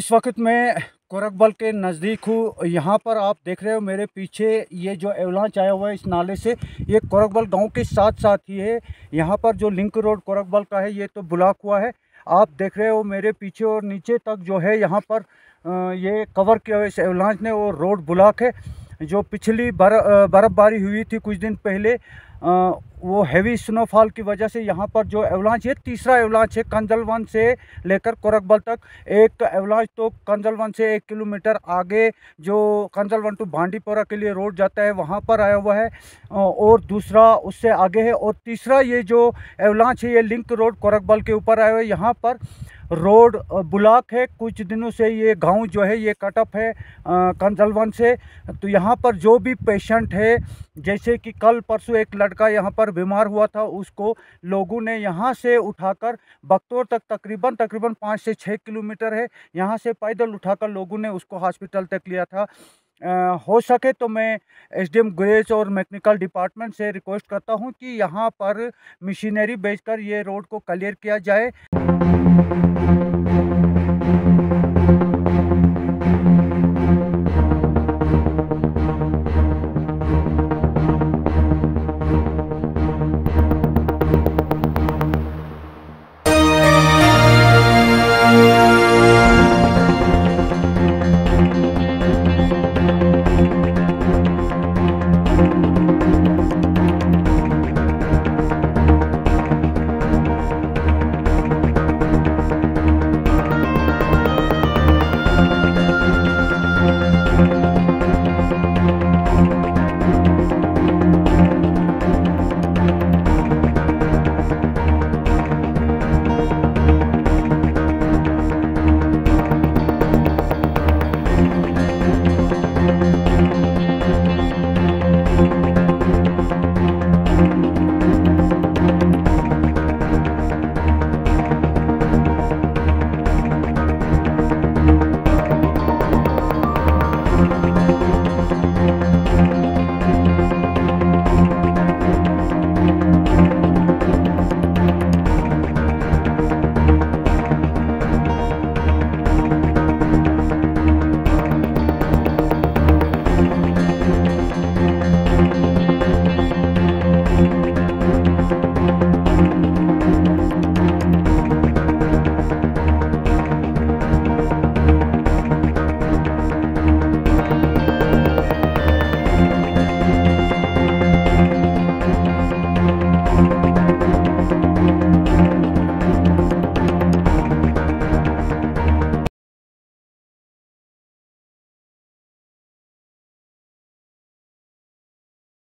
इस वक्त मैं कोरकबल के नज़दीक हूँ। यहाँ पर आप देख रहे हो मेरे पीछे ये जो एवलांच आया हुआ है इस नाले से, ये कोरकबल गांव के साथ साथ ही है। यहाँ पर जो लिंक रोड कोरकबल का है ये तो ब्लॉक हुआ है। आप देख रहे हो मेरे पीछे और नीचे तक जो है यहाँ पर ये कवर किया हुआ इस एवलांच ने, और रोड ब्लॉक है। जो पिछली बर्फ़बारी हुई थी कुछ दिन पहले, वो हैवी स्नोफॉल की वजह से यहाँ पर जो एवलांच, ये तीसरा एवलांच है कंजलवन से लेकर कोरकबल तक। एक एवलांच तो कंजलवन से 1 किलोमीटर आगे जो कंजलवन टू भांडीपोरा के लिए रोड जाता है वहाँ पर आया हुआ है, और दूसरा उससे आगे है, और तीसरा ये जो एवलांच है ये लिंक रोड कोरकबल के ऊपर आया हुआ है। यहाँ पर रोड ब्लॉक है। कुछ दिनों से ये गांव जो है ये कट ऑफ है कंजलवन से। तो यहाँ पर जो भी पेशेंट है, जैसे कि कल परसों एक लड़का यहाँ पर बीमार हुआ था, उसको लोगों ने यहाँ से उठाकर बख्तौर तक तकरीबन 5 से 6 किलोमीटर है, यहाँ से पैदल उठाकर लोगों ने उसको हॉस्पिटल तक लिया था। हो सके तो मैं एसडीएम गुरेज और मैकेनिकल डिपार्टमेंट से रिक्वेस्ट करता हूँ कि यहाँ पर मशीनरी भेजकर ये रोड को क्लियर किया जाए।